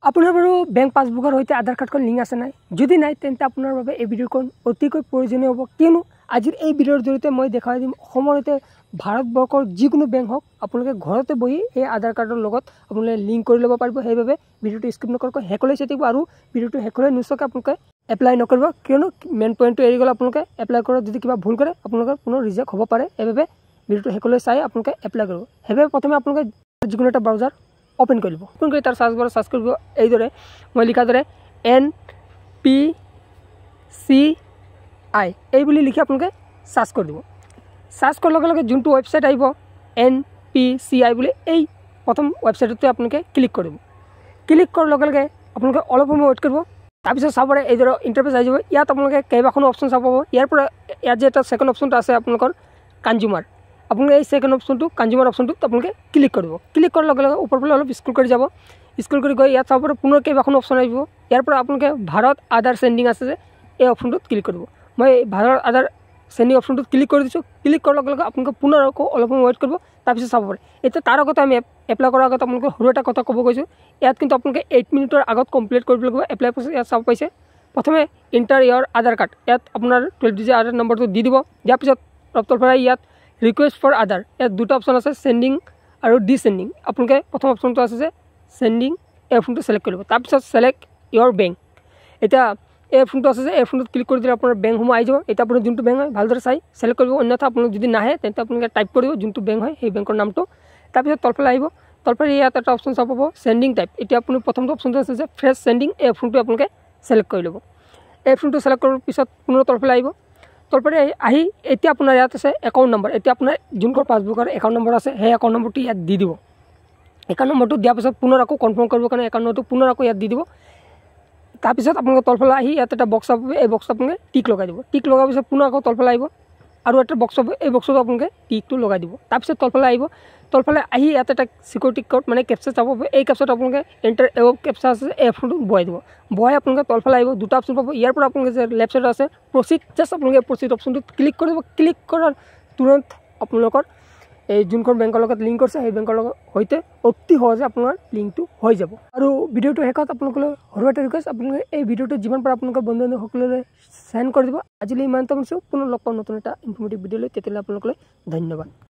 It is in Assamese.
আপোনাৰ বাৰু বেংক পাছবুকৰ সৈতে আধাৰ কাৰ্ডখন লিংক আছে নাই? যদি নাই তেন্তে আপোনাৰ বাবে এই ভিডিঅ'খন অতিকৈ প্ৰয়োজনীয় হ'ব, কিয়নো আজিৰ এই ভিডিঅ'ৰ জৰিয়তে মই দেখাই দিম সময়তে ভাৰতবৰ্ষৰ যিকোনো বেংক হওক আপোনালোকে ঘৰতে বহি এই আধাৰ কাৰ্ডৰ লগত আপোনালোকে লিংক কৰি ল'ব পাৰিব। সেইবাবে ভিডিঅ'টো স্কিপ নকৰাকৈ শেষলৈ চাই থাকিব আৰু ভিডিঅ'টো শেষলৈ নোচোৱাকৈ আপোনালোকে এপ্লাই নকৰিব, কিয়নো মেইন পইণ্টটো এৰি গ'লে আপোনালোকে এপ্লাই কৰাত যদি কিবা ভুল কৰে আপোনালোকৰ পুনৰ ৰিজেক্ট হ'ব পাৰে। সেইবাবে ভিডিঅ'টো শেষলৈ চাই আপোনালোকে এপ্লাই কৰিব। সেইবাবে প্ৰথমে আপোনালোকে যিকোনো এটা ব্ৰাউজাৰ ওপেন কৰি ল'ব। ওপেন কৰি তাৰ সাৰ্চ বাৰত সাৰ্চ কৰিব এইদৰে মই লিখাৰ দৰে NPCI এই বুলি লিখি আপোনালোকে সাৰ্চ কৰি দিব। সাৰ্চ কৰাৰ লগে লগে যোনটো ৱেবছাইট আহিব NPCI বুলি এই প্ৰথম ৱেবছাইটতে আপোনালোকে ক্লিক কৰিব। ক্লিক কৰাৰ লগে লগে আপোনালোকে অলপ সময় ৱেইট কৰিব। তাৰপিছত চাব পাৰে এইদৰে ইণ্টাৰফেচ আহি যাব। ইয়াত আপোনালোকে কেইবাখনো অপশ্যন চাব পাব। ইয়াৰ পৰা ইয়াত যে এটা ছেকেণ্ড অপশ্যনটো আছে আপোনালোকৰ কনজিউমাৰ, আপোনালোকে এই ছেকেণ্ড অপশ্যনটো কনজিউমাৰ অপশ্যনটোত আপোনালোকে ক্লিক কৰিব। ক্লিক কৰাৰ লগে লগে ওপৰফালে অলপ স্ক্ৰল কৰি যাব। স্ক্ৰল কৰি গৈ ইয়াত চাব পাৰে পুনৰ কেইবাখনো অপশ্যন আহিব। ইয়াৰ পৰা আপোনালোকে ভাৰত আধাৰ চেণ্ডিং আছে যে এই অপশ্যনটোত ক্লিক কৰিব। মই ভাৰত আধাৰ চেণ্ডিং অপশ্যনটোত ক্লিক কৰি দিছোঁ। ক্লিক কৰাৰ লগে লগে আপোনালোকে পুনৰ আকৌ অলপ সময় ৱেইট কৰিব। তাৰপিছত চাব পাৰে এতিয়া তাৰ আগতে আমি এপ্লাই কৰাৰ আগত আপোনালোকে সৰু এটা কথা ক'ব গৈছোঁ। ইয়াত কিন্তু আপোনালোকে 8 মিনিটৰ আগত কমপ্লিট কৰিব লাগিব এপ্লাই প্ৰচেছ। ইয়াত চাব পাইছে প্ৰথমে ইণ্টাৰ ইয়ৰ আধাৰ কাৰ্ড, ইয়াত আপোনাৰ 12 ডিজিট আধাৰ নম্বৰটো দি দিব। দিয়াৰ পিছত তলফালে ইয়াত ৰিকুৱেষ্ট ফৰ আধাৰ, ইয়াত দুটা অপশ্যন আছে চেণ্ডিং আৰু ডিচেণ্ডিং। আপোনালোকে প্ৰথম অপশ্যনটো আছে যে চেণ্ডিং এই অপশ্যনটো ছিলেক্ট কৰিব। তাৰপিছত ছিলেক্ট ইয়ৰ বেংক, এতিয়া এই অপশ্যনটো আছে যে এই অপশ্যনটোত ক্লিক কৰি দিলে আপোনাৰ বেংকসমূহ আহি যাব। এতিয়া আপোনাৰ যোনটো বেংক হয় ভালদৰে চাই ছিলেক্ট কৰিব, অন্যথা আপোনালোক যদি নাহে তেন্তে আপোনালোকে টাইপ কৰিব যোনটো বেংক হয় সেই বেংকৰ নামটো। তাৰপিছত তলফালে আহিব, তলফালে ইয়াত এটা অপশ্যন চাব পাব চেণ্ডিং টাইপ। এতিয়া আপুনি প্ৰথমটো অপশ্যনটো আছে যে ফ্ৰেছ চেণ্ডিং, এই অপশ্যনটো আপোনালোকে ছিলেক্ট কৰি ল'ব। এই অপশ্যনটো ছিলেক্ট কৰাৰ পিছত পুনৰ তলফালে আহিব। তলফালে আহি এতিয়া আপোনাৰ ইয়াত আছে একাউণ্ট নম্বৰ। এতিয়া আপোনাৰ যোনখন পাছবুকৰ একাউণ্ট নম্বৰ আছে সেই একাউণ্ট নম্বৰটো ইয়াত দি দিব। একাউণ্ট নম্বৰটো দিয়াৰ পিছত পুনৰ আকৌ কনফাৰ্ম কৰিবৰ কাৰণে একাউণ্ট নম্বৰটো পুনৰ আকৌ ইয়াত দি দিব। তাৰপিছত আপোনালোকে তলফালে আহি ইয়াত এটা বক্স পাব, এই বক্সটো আপোনালোকে টিক লগাই দিব। টিক লগাৰ পিছত পুনৰ আকৌ তলফালে আহিব আৰু এটা বক্স পাব, এই বক্সটো আপোনালোকে টিকটো লগাই দিব। তাৰপিছত তলফালে আহিব, তলফালে আহি ইয়াত এটা চিকিউৰিটি কোড মানে কেপচা চাব পাব। এই কেপচাটো আপোনালোকে এণ্টাৰ কেপচা আছে এই অপশ্যনটো বহাই দিব। বহাই আপোনালোকে তলফালে আহিব, দুটা অপশ্যন পাব। ইয়াৰ পৰা আপোনালোকে যে লেফ্ট ছাইডত আছে প্ৰচিড, জাষ্ট আপোনালোকে প্ৰচিড অপশ্যনটোত ক্লিক কৰিব। ক্লিক কৰাৰ তুৰন্ত আপোনালোকৰ এই যোনখন বেংকৰ লগত লিংক কৰিছে সেই বেংকৰ লগত সৈতে অতি সহজে আপোনাৰ লিংকটো হৈ যাব। আৰু ভিডিঅ'টো শেষত আপোনালোকলৈ সৰু এটা ৰিকুৱেষ্ট, আপোনালোকে এই ভিডিঅ'টো যিমান পাৰে আপোনালোকৰ বন্ধু বান্ধৱসকললৈ চেণ্ড কৰি দিব। আজিলৈ ইমানটা শুনিছোঁ, পুনৰ লগ পাম নতুন এটা ইনফৰ্মেটিভ ভিডিঅ'লৈ, তেতিয়াহ'লে আপোনালোকলৈ ধন্যবাদ।